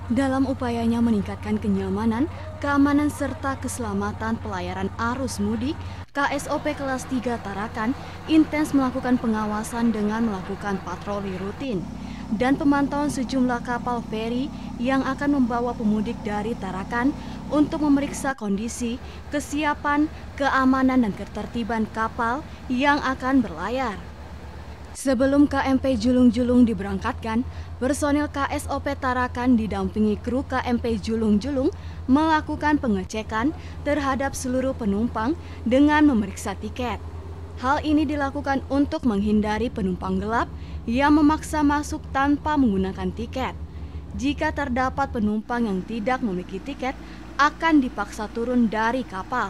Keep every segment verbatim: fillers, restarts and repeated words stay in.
Dalam upayanya meningkatkan kenyamanan, keamanan serta keselamatan pelayaran arus mudik, K S O P kelas tiga Tarakan intens melakukan pengawasan dengan melakukan patroli rutin dan pemantauan sejumlah kapal feri yang akan membawa pemudik dari Tarakan untuk memeriksa kondisi, kesiapan, keamanan dan ketertiban kapal yang akan berlayar. Sebelum K M P Julung Julung diberangkatkan, personil K S O P Tarakan didampingi kru K M P Julung Julung melakukan pengecekan terhadap seluruh penumpang dengan memeriksa tiket. Hal ini dilakukan untuk menghindari penumpang gelap yang memaksa masuk tanpa menggunakan tiket. Jika terdapat penumpang yang tidak memiliki tiket, akan dipaksa turun dari kapal.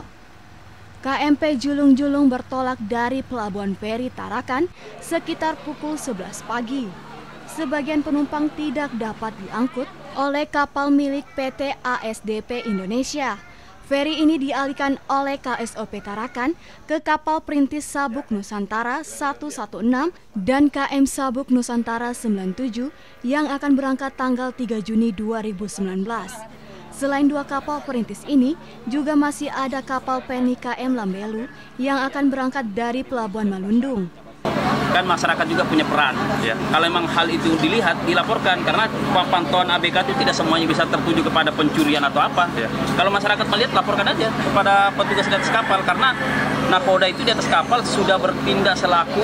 K M P Julung Julung bertolak dari Pelabuhan Feri Tarakan sekitar pukul sebelas pagi. Sebagian penumpang tidak dapat diangkut oleh kapal milik P T A S D P Indonesia. Feri ini dialihkan oleh K S O P Tarakan ke kapal perintis Sabuk Nusantara seratus enam belas dan K M Sabuk Nusantara sembilan puluh tujuh yang akan berangkat tanggal tiga Juni dua ribu sembilan belas. Selain dua kapal perintis ini, juga masih ada kapal Penny K M Lambelu yang akan berangkat dari Pelabuhan Malundung. Kan masyarakat juga punya peran, ya. Kalau memang hal itu dilihat, dilaporkan, karena pantauan A B K itu tidak semuanya bisa tertuju kepada pencurian atau apa. Ya. Kalau masyarakat melihat, laporkan aja kepada petugas di atas kapal, karena nakoda itu di atas kapal sudah bertindak selaku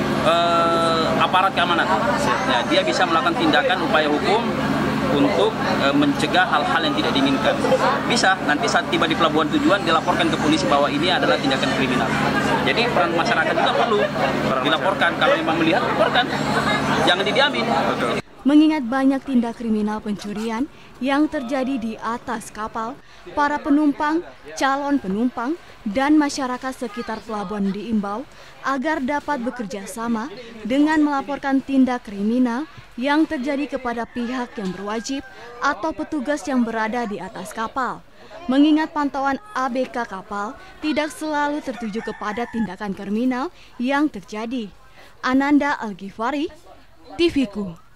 eh, aparat keamanan. Ya, dia bisa melakukan tindakan upaya hukum untuk e, mencegah hal-hal yang tidak diinginkan. Bisa, nanti saat tiba di pelabuhan tujuan dilaporkan ke polisi bahwa ini adalah tindakan kriminal. Jadi peran masyarakat juga perlu dilaporkan. Kalau memang melihat, laporkan. Jangan didiamin. Mengingat banyak tindak kriminal pencurian yang terjadi di atas kapal, para penumpang, calon penumpang, dan masyarakat sekitar pelabuhan diimbau agar dapat bekerja sama dengan melaporkan tindak kriminal yang terjadi kepada pihak yang berwajib atau petugas yang berada di atas kapal. Mengingat pantauan A B K kapal tidak selalu tertuju kepada tindakan kriminal yang terjadi. Ananda Al-Ghifari, T V ku.